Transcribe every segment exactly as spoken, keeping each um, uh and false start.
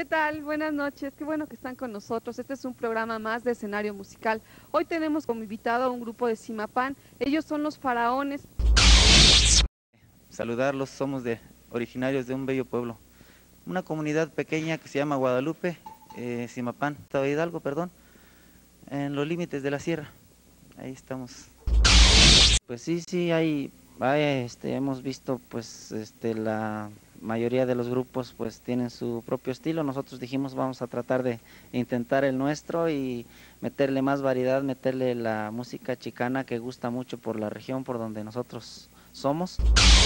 tal? Buenas noches, qué bueno que están con nosotros. Este es un programa más de escenario musical. Hoy tenemos como invitado a un grupo de Zimapán. Ellos son los Faraones. Saludarlos, somos de originarios de un bello pueblo, una comunidad pequeña que se llama Guadalupe, eh, Zimapán, Estado de Hidalgo, perdón, en los límites de la sierra. Ahí estamos. Pues sí, sí, hay, hay, este, hemos visto, pues, este, la mayoría de los grupos, pues, tienen su propio estilo. Nosotros dijimos, vamos a tratar de intentar el nuestro y meterle más variedad, meterle la música chicana que gusta mucho por la región por donde nosotros somos.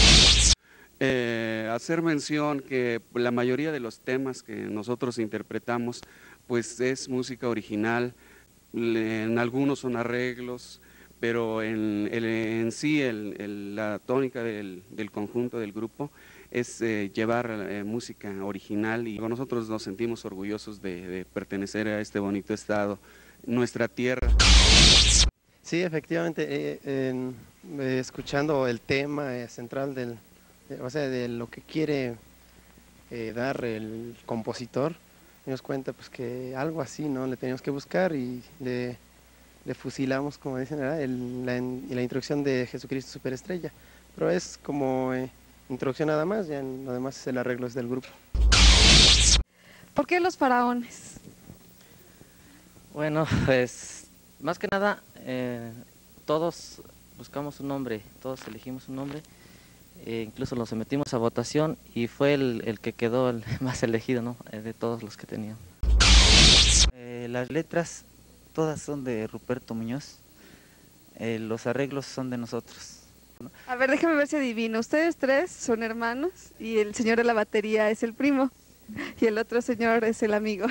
Eh, hacer mención que la mayoría de los temas que nosotros interpretamos, pues, es música original, en algunos son arreglos, pero en, en, en sí el, el, la tónica del, del conjunto del grupo es eh, llevar eh, música original, y nosotros nos sentimos orgullosos de, de pertenecer a este bonito estado, nuestra tierra. Sí, efectivamente, eh, en, eh, escuchando el tema eh, central del, de, o sea, de lo que quiere eh, dar el compositor, nos cuenta pues que algo así, ¿no? Le teníamos que buscar y le le fusilamos, como dicen, ¿verdad? El, la, la introducción de Jesucristo Superestrella, pero es como eh, introducción nada más, ya lo demás es el arreglo del grupo. ¿Por qué los Faraones? Bueno, pues más que nada eh, todos buscamos un nombre, todos elegimos un nombre, eh, incluso lo sometimos a votación y fue el, el que quedó el más elegido, ¿no? Eh, de todos los que tenían. Eh, las letras todas son de Ruperto Muñoz, eh, los arreglos son de nosotros. A ver, déjame ver si adivino. Ustedes tres son hermanos y el señor de la batería es el primo y el otro señor es el amigo.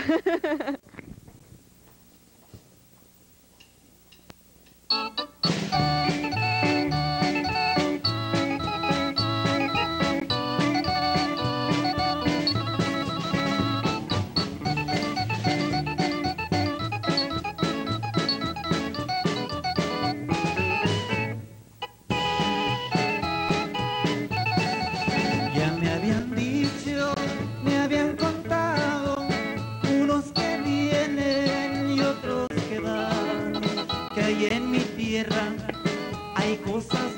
En mi tierra hay cosas